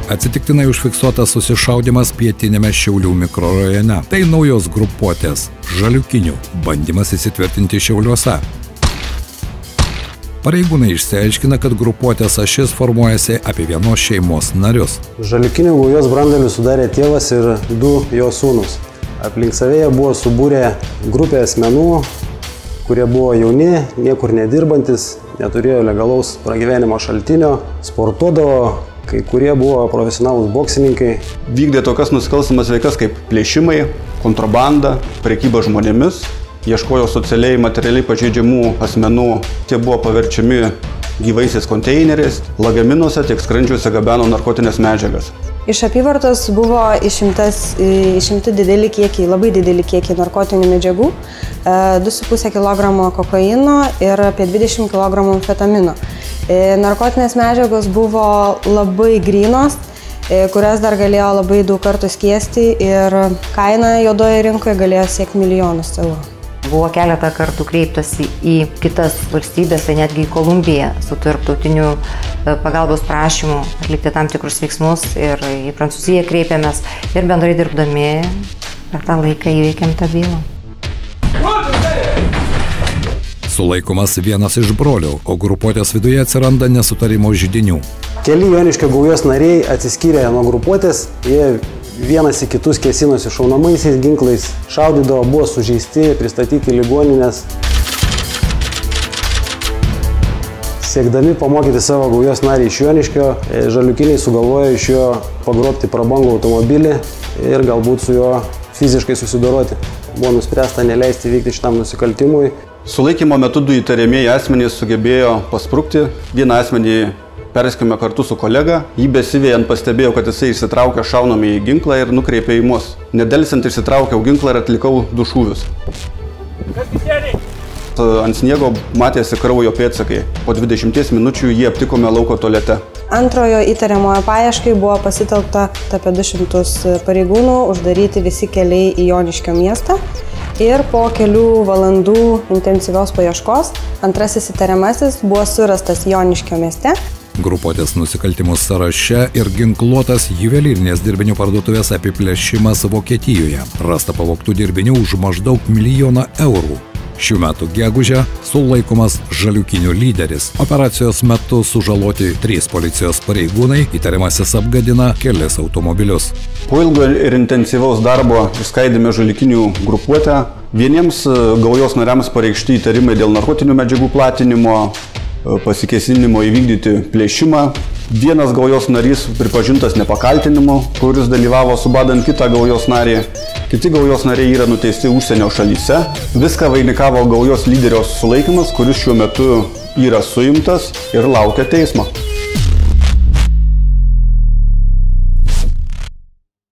Atsitiktinai užfiksuotas susišaudymas pietinėme Šiaulių mikrorajone. Tai naujos grupuotės žaliukinių bandymas įsitvirtinti Šiauliuose. Pareigūnai išsiaiškina, kad grupuotės ašis formuojasi apie vienos šeimos narius. Žaliukinių gaujos branduolį sudarė tėvas ir 2 jo sūnus. Aplink savėje buvo subūrę grupė asmenų, kurie buvo jauni, niekur nedirbantis, neturėjo legalaus pragyvenimo šaltinio, sportuodavo, kai kurie buvo profesionalūs boksininkai. Vykdė tokias nusikalstamas veikas kaip plėšimai, kontrabanda, prekyba žmonėmis. Ieškojo socialiai, materialiai pažeidžiamų asmenų, tie buvo paverčiami gyvaisiais konteineriais, lagaminuose, tiek skrandžiuose gabeno narkotinės medžiagas. Iš apyvartos buvo išimti dideli kiekiai, labai dideli kiekiai narkotinių medžiagų, 2,5 kg kokaino ir apie 20 kg amfetamino. Narkotinės medžiagos buvo labai grynos, kurias dar galėjo labai daug kartų skiesti ir kaina juodoje rinkoje galėjo siekti milijonus eurų. Buvo keletą kartų kreiptasi į kitas valstybės, tai netgi į Kolumbiją su tarptautiniu pagalbos prašymu atlikti tam tikrus veiksmus ir į Prancūziją kreipėmės ir bendrai dirbdami per tą laiką įveikėm tą bylą. Sulaikomas vienas iš brolių, o grupuotės viduje atsiranda nesutarimo židinių. Keli Joniškio gaujos nariai atsiskyrė nuo grupuotės, jie vienas į kitus kėsinosi šaunamaisiais ginklais, šaudydavo, buvo sužeisti, pristatyti ligoninės. Siekdami pamokyti savo gaujos narį iš Joniškio, žaliukiniai sugalvojo iš jo pagrobti prabangų automobilį ir galbūt su juo fiziškai susidoroti. Buvo nuspręsta neleisti vykti šitam nusikaltimui. Sulaikymo metu 2 įtariamieji asmenys sugebėjo pasprukti. Vieną asmenį perskėmė kartu su kolega, jį besivėjant pastebėjau, kad jisai išsitraukė šaunamąjį ginklą ir nukreipė į mus. Nedelsiant išsitraukiau ginklą ir atlikau 2 šūvius. Ant sniego matėsi kraujo pėdsakai. Po 20 minučių jį aptikome lauko tualete. Antrojo įtariamojo paieškai buvo pasitelkta apie 200 pareigūnų, uždaryti visi keliai į Joniškio miestą. Ir po kelių valandų intensyvios paieškos antrasis įtariamasis buvo surastas Joniškio mieste. Grupuotės nusikaltimų sąraše ir ginkluotas juvelyrinės dirbinių parduotuvės apiplėšimas Vokietijoje. Rasta pavogtų dirbinių už maždaug 1 milijoną eurų. Šių metų gegužę sulaikomas žaliukinių lyderis. Operacijos metu sužaloti 3 policijos pareigūnai, įtariamasis apgadina kelis automobilius. Po ilgo ir intensyvaus darbo išskaidėme žaliukinių grupuotę. Vieniems gaujos nariams pareikšti įtarimai dėl narkotinių medžiagų platinimo, pasikėsinimo įvykdyti plėšimą. Vienas gaujos narys pripažintas nepakaltinimu, kuris dalyvavo subadant kitą gaujos narį. Kiti gaujos nariai yra nuteisti užsienio šalyse. Viską vainikavo gaujos lyderio sulaikymas, kuris šiuo metu yra suimtas ir laukia teismo.